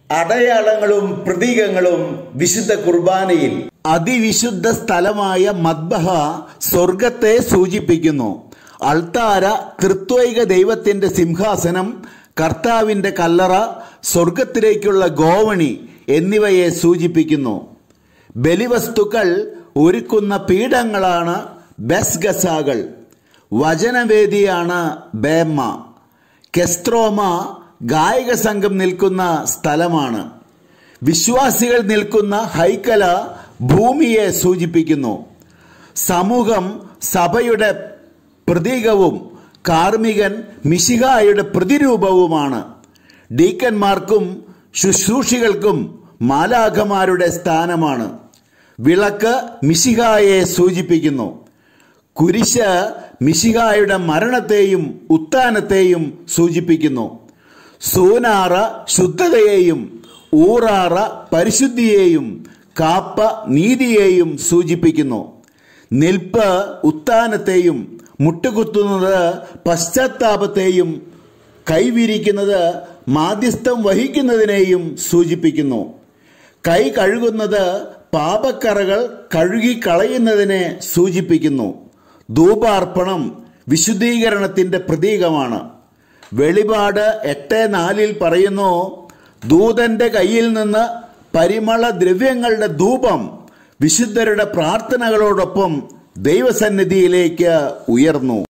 അടയാളങ്ങളും പ്രതീകങ്ങളും വിശുദ്ധ കുർബാനയിൽ. അതിവിശുദ്ധ സ്ഥലമായ മദ്ബഹ സ്വർഗത്തെ സൂചിപ്പിക്കുന്നു. അൾത്താര ത്രിത്വൈക ദൈവത്തിന്റെ സിംഹാസനം, കർത്താവിന്റെ കല്ലറ, സ്വർഗത്തിലേക്കുള്ള ഗോവണി എന്നിവയെ സൂചിപ്പിക്കുന്നു. ബലിവസ്തുക്കൾ ഒരുക്കുന്ന പീഠങ്ങളാണ് ബെസ്ഗസാകൾ. വചനവേദിയാണ് ബേമ്മ. കെസ്ത്രോമ ഗായക സംഘം നിൽക്കുന്ന സ്ഥലമാണ്. വിശ്വാസികൾ നിൽക്കുന്ന ഹൈക്കല ഭൂമിയെ സൂചിപ്പിക്കുന്നു. സമൂഹം സഭയുടെ പ്രതീകവും കാർമികൻ മിശിഹായുടെ പ്രതിരൂപവുമാണ്. ഡീക്കന്മാർക്കും ശുശ്രൂഷികൾക്കും മാലാഖമാരുടെ സ്ഥാനമാണ്. വിളക്ക് മിശിഹായെ സൂചിപ്പിക്കുന്നു. കുരിശ് മിശിഹായുടെ മരണത്തെയും ഉത്ഥാനത്തെയും സൂചിപ്പിക്കുന്നു. സൂനാറ ശുദ്ധതയെയും ഊറാറ പരിശുദ്ധിയെയും കാപ്പ നീതിയെയും സൂചിപ്പിക്കുന്നു. നിൽപ്പ് ഉത്ഥാനത്തെയും മുട്ടുകുത്തുന്നത് പശ്ചാത്താപത്തെയും കൈവിരിക്കുന്നത് മാധ്യസ്ഥം വഹിക്കുന്നതിനെയും സൂചിപ്പിക്കുന്നു. കൈ കഴുകുന്നത് പാപക്കറകൾ കഴുകിക്കളയുന്നതിനെ സൂചിപ്പിക്കുന്നു. ധൂപാർപ്പണം വിശുദ്ധീകരണത്തിന്റെ പ്രതീകമാണ്. വെളിപാട് 8:4 പറയുന്നു, ദൂതന്റെ കയ്യിൽ നിന്ന് പരിമള ദ്രവ്യങ്ങളുടെ ധൂപം വിശുദ്ധരുടെ പ്രാർത്ഥനകളോടൊപ്പം ദൈവസന്നിധിയിലേക്ക് ഉയർന്നു.